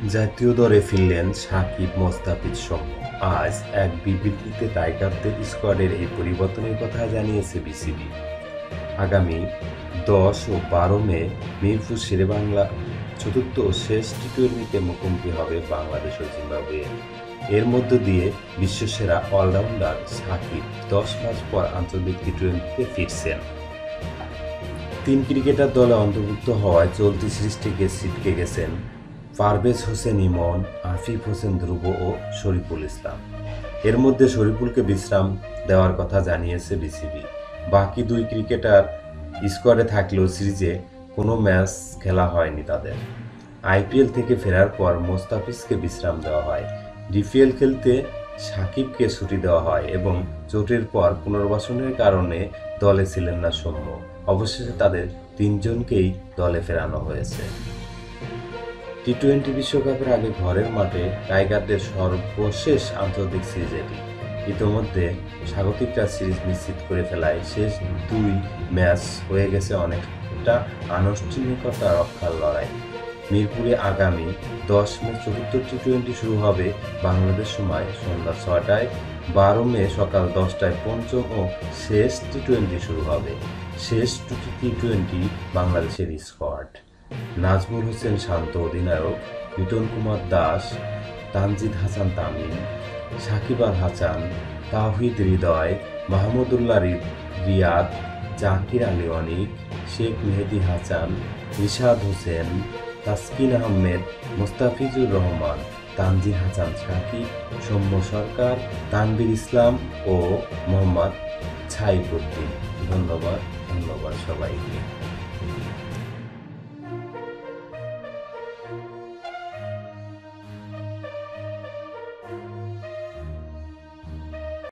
জাতীয় দলে ফিরলেন সাকিব-মোস্তাফিজ সৌম্য। আজ এক বিবৃতিতে টাইগারদের স্কোয়াডের এই পরিবর্তনের কথা জানিয়েছে বিসিবি। আগামী ১০ ও ১২ মে মিরপুর শেরেবাংলা চতুর্থ ও শেষ টি-টোয়েন্টিতে মুখোমুখি হবে বাংলাদেশ ও জিম্বাবুয়ে। এর মধ্য দিয়ে বিশ্বসেরা অলরাউন্ডার সাকিব ১০ মাস পর আন্তর্জাতিক টি-টোয়েন্টিতে ফিরছেন। ৩ ক্রিকেটার দলে অন্তর্ভুক্ত হওয়ায় চলতি সিরিজ থেকে ছিটকে গেছেন পারভেজ হোসেন ইমন, আফিফ হোসেন ধ্রুব ও শরীফুল ইসলাম। এর মধ্যে শরীফুলকে বিশ্রাম দেওয়ার কথা জানিয়েছে বিসিবি। বাকি ২ ক্রিকেটার স্কোয়াডে থাকলেও সিরিজে কোনো ম্যাচ খেলা হয়নি তাদের। আইপিএল থেকে ফেরার পর মোস্তাফিজকে বিশ্রাম দেওয়া হয়, ডিপিএল খেলতে সাকিবকে ছুটি দেওয়া হয় এবং চোটের পর পুনর্বাসনের কারণে দলে ছিলেন না সৌম্য। অবশেষে তাদের ৩ জনকেই দলে ফেরানো হয়েছে। টি-টোয়েন্টি বিশ্বকাপের আগে ঘরের মাঠে টাইগারদের সর্বশেষ আন্তর্জাতিক সিরিজ এটি। ইতোমধ্যে স্বাগতিকরা সিরিজ নিশ্চিত করে ফেলায় শেষ ২ ম্যাচ হয়ে গেছে অনেকটা আনুষ্ঠানিকতা রক্ষার লড়াই। মিরপুরে আগামী ১০ মে চতুর্থ টি-টোয়েন্টি শুরু হবে বাংলাদেশ সময় সন্ধ্যা ৬টায়। ১২ মে সকাল ১০টায় পঞ্চম ও শেষ টি-টোয়েন্টি শুরু হবে। শেষ টি-টোয়েন্টি বাংলাদেশের স্কোয়াড: নাজমুল হোসেন শান্ত অধিনায়ক, লিটন কুমার দাস, তানজিদ হাসান তামিম, সাকিব আল হাসান, তাওহিদ হৃদয়, মাহমুদুল্লাহ রিয়াদ, জাকির আলী অনিক, শেখ মেহেদী হাসান, রিশাদ হোসেন, তাসকিন আহমেদ, মোস্তাফিজুর রহমান, তানজির হাসান সাকিব, সৌম্য সরকার, তানভীর ইসলাম ও মোহাম্মদ ছাইফুদ্দিন। ধন্যবাদ সবাইকে।